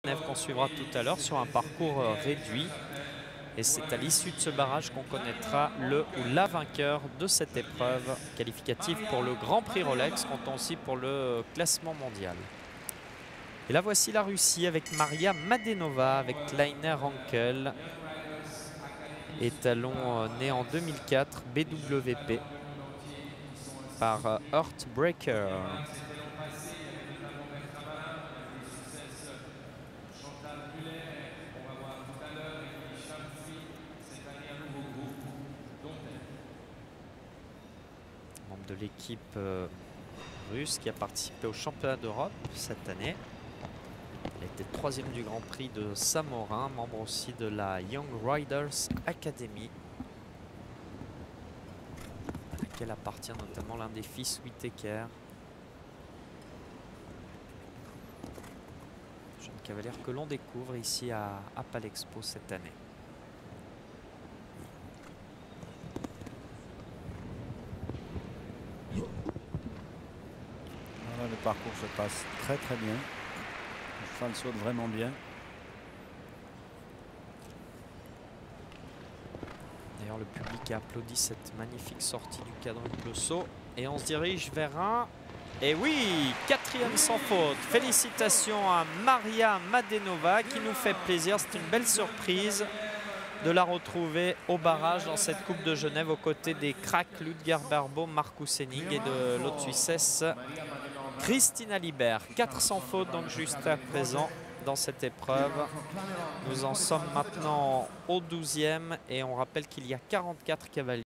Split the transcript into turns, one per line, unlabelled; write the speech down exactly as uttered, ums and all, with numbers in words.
Genève qu'on suivra tout à l'heure sur un parcours réduit. Et c'est à l'issue de ce barrage qu'on connaîtra le ou la vainqueur de cette épreuve qualificative pour le Grand Prix Rolex, comptant aussi pour le classement mondial. Et là, voici la Russie avec Maria Madenova, avec Kleiner Rankel. Étalon né en deux mille quatre, B W P, par Heartbreaker. Membre de l'équipe euh, russe qui a participé au championnat d'Europe cette année. Elle était troisième du Grand Prix de Saint-Morin, membre aussi de la Young Riders Academy, à laquelle appartient notamment l'un des fils Whittaker. Jeune cavalière que l'on découvre ici à, à Palexpo cette année.
Voilà, le parcours se passe très très bien. Le cheval saute vraiment bien.
D'ailleurs, le public a applaudi cette magnifique sortie du quadruple saut. Et on se dirige vers un... Et oui, quatrième sans faute. Félicitations à Maria Madenova qui nous fait plaisir. C'est une belle surprise de la retrouver au barrage dans cette Coupe de Genève aux côtés des cracks Ludger Berbo, Marcus Henning et de l'autre Suissesse Christina Libert. quatre sans faute donc jusqu'à présent dans cette épreuve. Nous en sommes maintenant au douzième et on rappelle qu'il y a quarante-quatre cavaliers.